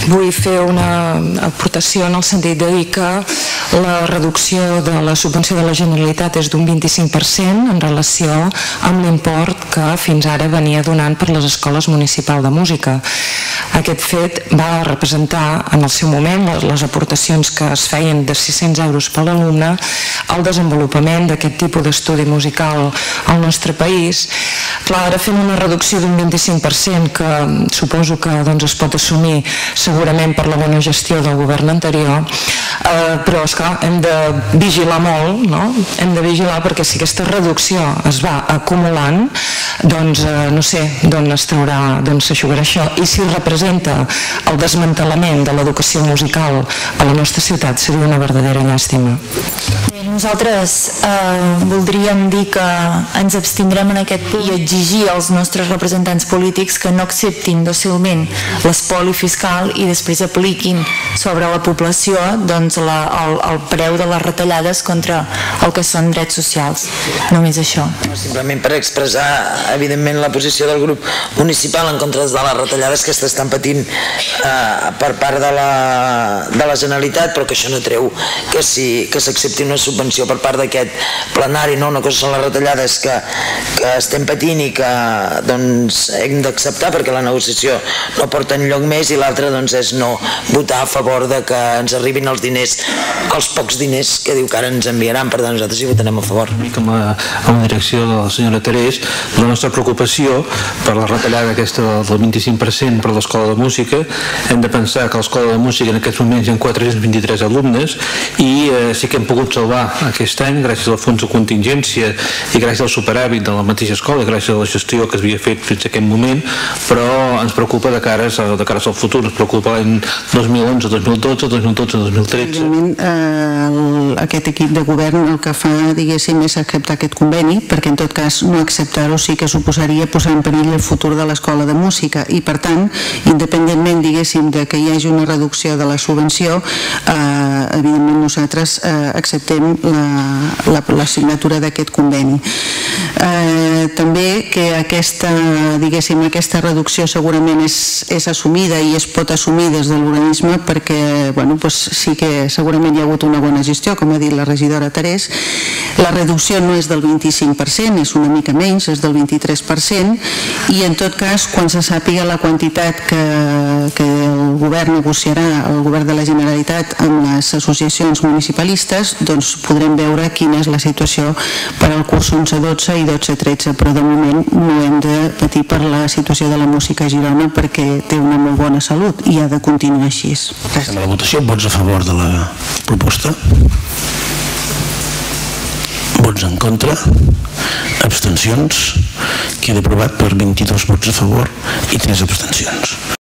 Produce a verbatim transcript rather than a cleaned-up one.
vull fer una aportació en el sentit de dir que la reducció de la subvenció de la Generalitat és d'un vint-i-cinc per cent en relació amb l'import que fins ara venia donant per les escoles municipals de música. Aquest fet va representar en el seu moment les aportacions que es feien de sis-cents euros per l'alumne al desenvolupament d'aquest tipus d'estudi musical al nostre país. Clar, ara fem una reducció d'un vint-i-cinc per cent que suposo que es pot assumir segurament per la bona gestió del govern anterior, però esclar, hem de vigilar molt, hem de vigilar perquè si aquesta reducció es va acumulant, doncs no sé d'on es traurà, d'on s'aixugarà això, i si representa el desmantellament de l'educació musical a la nostra ciutat seria una verdadera llàstima. Nosaltres voldríem dir que ens abstindrem en aquest punt i exigir als nostres representants polítics que no acceptin dòcilment l'espoli fiscal i després apliquin sobre la població el preu de les retallades contra el que són drets socials. Només això. Simplement per expressar evidentment la posició del grup municipal en contra de les retallades que s'estan patint per part de la Generalitat, però que això no treu que s'accepti una subvenció per part d'aquest plenari. Una cosa són les retallades que estem patint i que hem d'acceptar perquè la negociació no porta enlloc més, i l'altra és no votar a favor que ens arribin els diners, els pocs diners que diu que ara ens enviaran. Per tant, nosaltres hi votarem a favor. Amb la direcció de la senyora Terés, la nostra preocupació per la retallada aquesta del vint-i-cinc per cent per l'escola de música, hem de pensar que a l'escola de música en aquests moments hi ha quatre-cents vint-i-tres alumnes i sí que hem pogut salvar aquest any gràcies al fons de contingència i gràcies al superàvit de la mateixa escola, gràcies a la gestió que s'havia fet fins a aquest moment, però ens preocupa de cares al futur, ens preocupa l'any dos mil onze, dos mil dotze, dos mil dotze, dos mil tretze. Aquest equip de govern el que fa, diguéssim, és acceptar aquest conveni, perquè en tot cas no acceptar-ho sí que suposaria posar en perill el futur de l'escola de música, i per tant, independentment, diguéssim, de que hi hagi una reducció de la subvenció, evidentment nosaltres acceptem la signatura d'aquest conveni. També que aquesta, diguéssim, aquesta reducció segurament és assumida i es pot assumir des de l'organisme perquè, bueno, sí que segurament hi ha hagut una bona gestió, com ha dit la regidora Terés. La reducció no és del vint-i-cinc per cent, és una mica menys, és del vint-i-tres per cent, i en tot cas, quan se sàpiga la quantitat que el govern negociarà, el govern de la Generalitat, amb les associacions municipalistes, doncs podrem veure quina és la situació per al curs onze dotze i dotze tretze, però de moment no hem de patir per la situació de la música a Girona perquè té una molt bona salut i ha de continuar així. En la votació, vots a favor de la proposta? Vots en contra? Abstencions? Queda aprovat per vint-i-dos vots a favor i tres abstencions.